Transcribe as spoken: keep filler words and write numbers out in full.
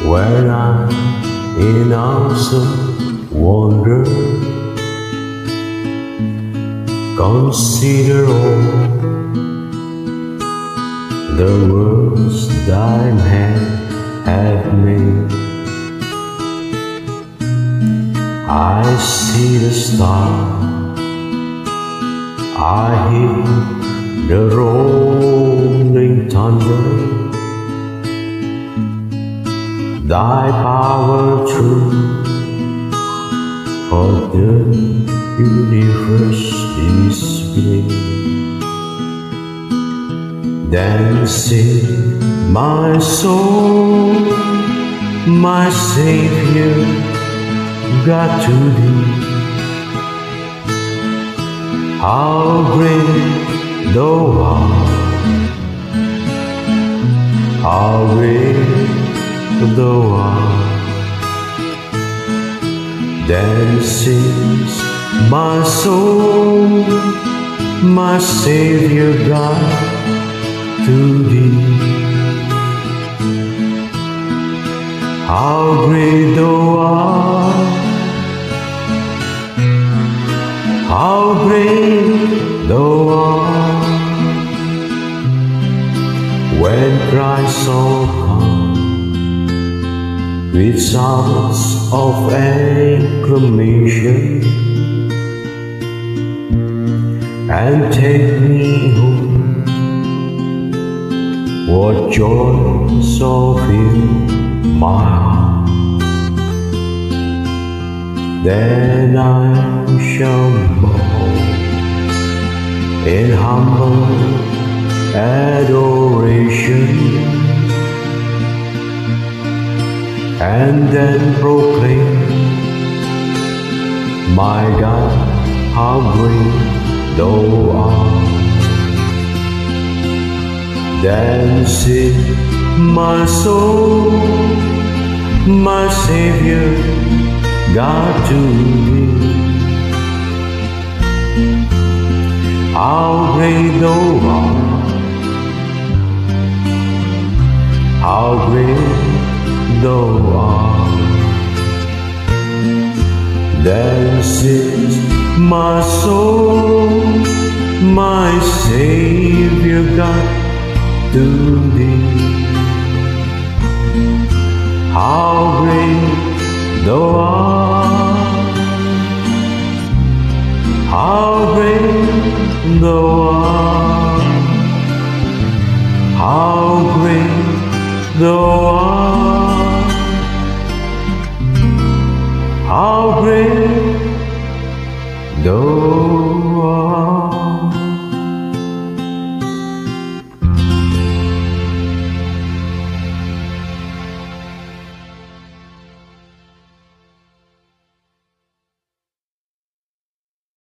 when I'm in awesome wonder. Consider all the worlds thine hand have made. I see the stars, I hear the rolling thunder. Thy power true for the universe display. Then sing my soul, my Savior, God to thee. How great thou art, how great thou art. Then sings my soul, my Savior God, to thee. How great thou art, how great thou art. When Christ shall come with sounds of acclamation and take me home, what joy shall fill my heart. Then I shall bow in humble adoration, and then proclaim, my God, how great thou art. Then sing my soul, my Savior, God to thee. How great thou art, how great thou art. Then sings my soul, my Savior God to thee. How great thou art, how great thou art, how great thou art, how great thou